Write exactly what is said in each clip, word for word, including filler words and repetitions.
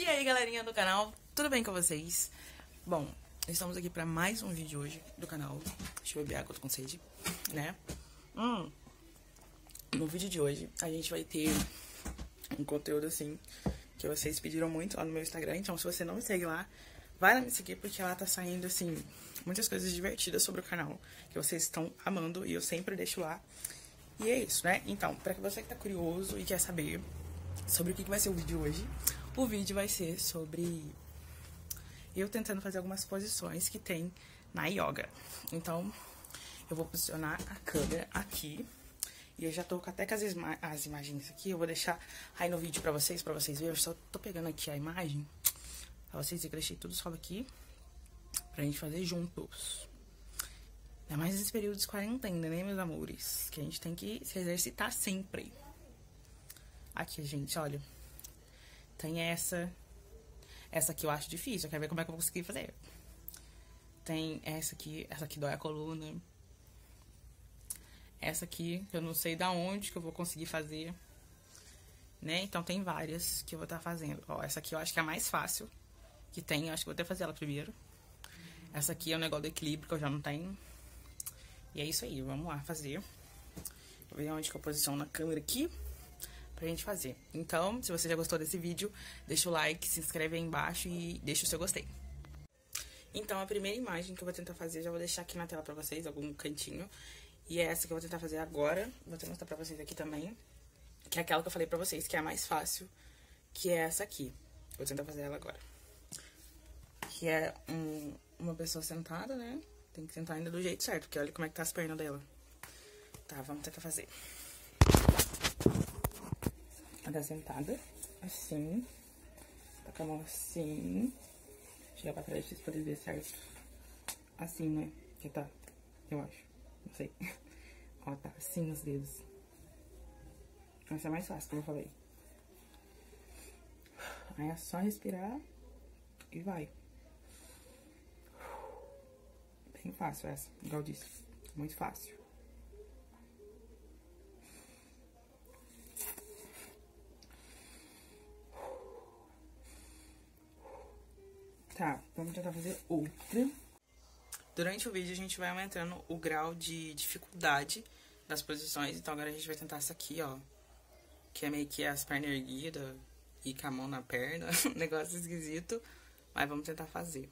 E aí, galerinha do canal, tudo bem com vocês? Bom, estamos aqui pra mais um vídeo hoje do canal. Deixa eu beber água, tô com sede, né? Hum, no vídeo de hoje, a gente vai ter um conteúdo assim, que vocês pediram muito lá no meu Instagram. Então, se você não me segue lá, vai lá me seguir, porque lá tá saindo, assim, muitas coisas divertidas sobre o canal, que vocês estão amando, e eu sempre deixo lá. E é isso, né? Então, pra você que tá curioso e quer saber sobre o que vai ser o vídeo hoje, o vídeo vai ser sobre eu tentando fazer algumas posições que tem na yoga. Então, eu vou posicionar a câmera aqui. E eu já tô até com as, ima as imagens aqui. Eu vou deixar aí no vídeo pra vocês, pra vocês verem. Eu só tô pegando aqui a imagem pra vocês verem que eu deixei tudo salvo aqui pra gente fazer juntos. É mais nesse período de quarentena, né, meus amores? Que a gente tem que se exercitar sempre. Aqui, gente, olha. Tem essa. Essa aqui eu acho difícil. Eu quero ver como é que eu vou conseguir fazer. Tem essa aqui. Essa aqui dói a coluna. Essa aqui, eu não sei da onde que eu vou conseguir fazer. Né? Então, tem várias que eu vou estar fazendo. Ó, essa aqui eu acho que é a mais fácil que tem. Eu acho que vou até fazer ela primeiro. Essa aqui é o negócio do equilíbrio, que eu já não tenho. E é isso aí. Vamos lá fazer. Vou ver onde que eu posiciono a câmera aqui pra gente fazer. Então, se você já gostou desse vídeo, deixa o like, se inscreve aí embaixo e deixa o seu gostei. Então, a primeira imagem que eu vou tentar fazer, já vou deixar aqui na tela pra vocês, algum cantinho. E é essa que eu vou tentar fazer agora. Vou até mostrar pra vocês aqui também. Que é aquela que eu falei pra vocês, que é a mais fácil. Que é essa aqui. Vou tentar fazer ela agora. Que é um, uma pessoa sentada, né? Tem que sentar ainda do jeito certo, porque olha como é que tá as pernas dela. Tá, vamos tentar fazer. Ela tá sentada, assim. Tá com a mão assim. Chega pra trás pra vocês poderem ver certo. Assim, né? Que tá, eu acho. Não sei. Ó, tá assim os dedos. Essa é mais fácil, como eu falei. Aí é só respirar e vai. Bem fácil essa, igual eu disse. Muito fácil. Tá, vamos tentar fazer outra. Durante o vídeo a gente vai aumentando o grau de dificuldade das posições. Então agora a gente vai tentar essa aqui, ó. Que é meio que as pernas erguidas e com a mão na perna. Negócio esquisito. Mas vamos tentar fazer.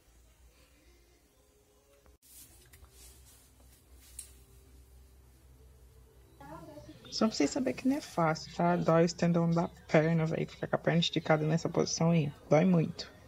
Só pra vocês saberem que não é fácil, tá? Dói o tendão da perna, velho. Ficar com a perna esticada nessa posição aí. Dói muito.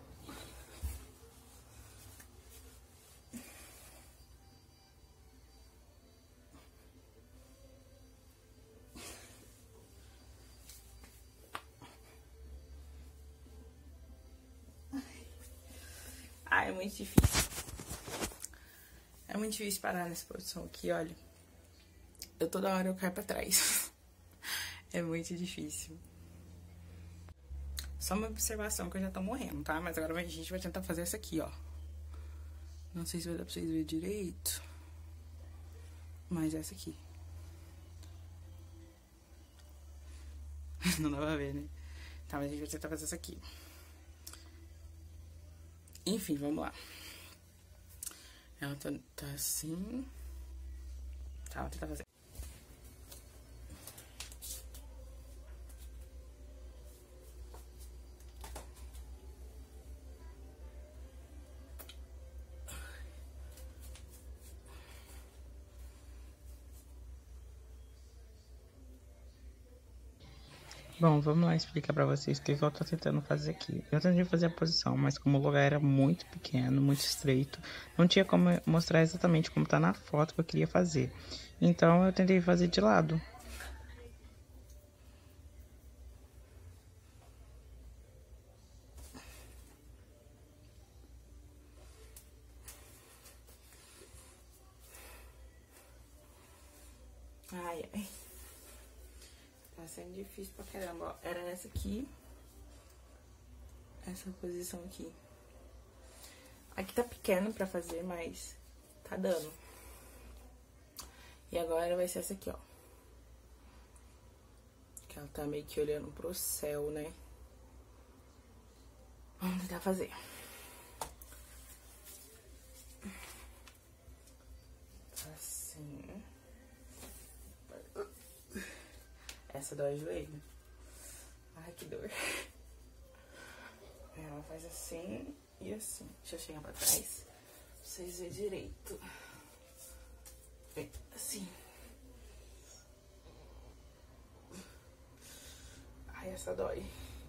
Ah, é muito difícil. É muito difícil parar nessa posição aqui, olha. Eu toda hora eu caio pra trás. É muito difícil. Só uma observação que eu já tô morrendo, tá? Mas agora a gente vai tentar fazer essa aqui, ó. Não sei se vai dar pra vocês verem direito. Mas essa aqui. Não dá pra ver, né? Tá, mas a gente vai tentar fazer essa aqui. Enfim, vamos lá. Ela tá, tá assim. Tá, vou tentar fazer. Bom, vamos lá explicar pra vocês o que eu tô tentando fazer aqui. Eu tentei fazer a posição, mas como o lugar era muito pequeno, muito estreito, não tinha como mostrar exatamente como tá na foto que eu queria fazer. Então, eu tentei fazer de lado. Ai, ai. Tá sendo difícil pra caramba, ó. Era essa aqui. Essa posição aqui. Aqui tá pequeno pra fazer, mas tá dando. E agora vai ser essa aqui, ó. Que ela tá meio que olhando pro céu, né? tentar fazer. Assim. Essa dói o joelho. Ai, que dor. Ela faz assim e assim. Deixa eu chegar pra trás pra vocês verem direito. Assim. Ai, essa dói.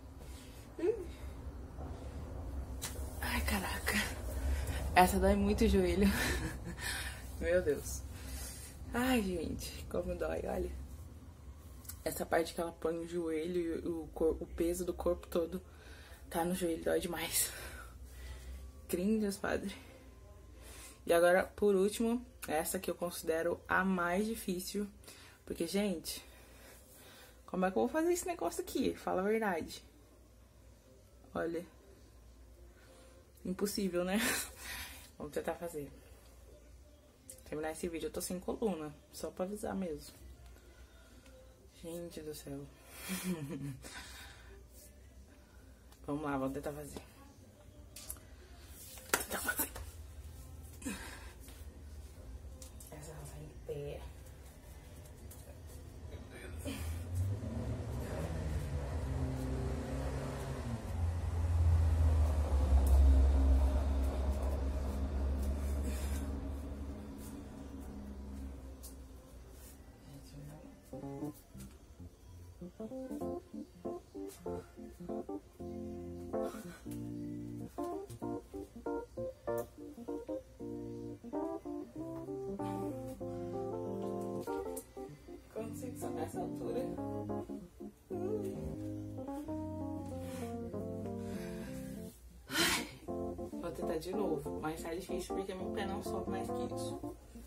Ai, caraca. Essa dói muito o joelho. Meu Deus. Ai, gente, como dói, olha. Essa parte que ela põe o joelho e o, cor, o peso do corpo todo tá no joelho, dói demais. Crinhos, padre. E agora, por último, essa que eu considero a mais difícil. Porque, gente, como é que eu vou fazer esse negócio aqui? Fala a verdade. Olha. Impossível, né? Vamos tentar fazer. Terminar esse vídeo, eu tô sem coluna. Só pra avisar mesmo. Gente do céu. Vamos lá, vamos tentar fazer. Tentar fazer. Essa rosa em pé. Consigo só nessa altura. Vou tentar de novo, mas tá difícil porque meu pé não sobe mais que isso.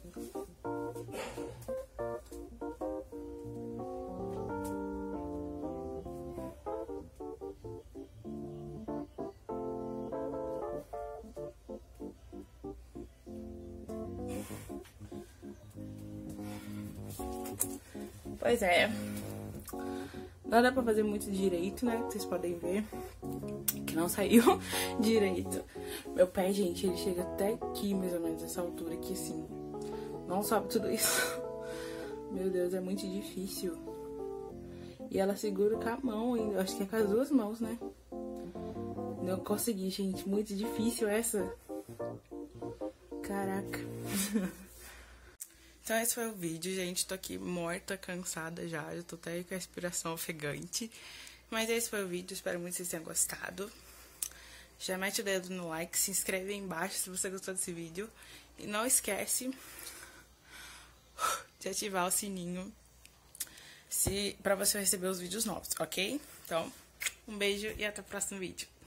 Pois é, não dá pra fazer muito direito, né? Vocês podem ver que não saiu direito. Meu pé, gente, ele chega até aqui, mais ou menos, essa altura aqui, assim. Não sobe tudo isso. Meu Deus, é muito difícil. E ela segura com a mão ainda, acho que é com as duas mãos, né? Não consegui, gente, muito difícil essa. Caraca. Então esse foi o vídeo, gente. Tô aqui morta, cansada já. Já tô até com a respiração ofegante. Mas esse foi o vídeo. Espero muito que vocês tenham gostado. Já mete o dedo no like. Se inscreve aí embaixo se você gostou desse vídeo. E não esquece de ativar o sininho se, pra você receber os vídeos novos, ok? Então, um beijo e até o próximo vídeo.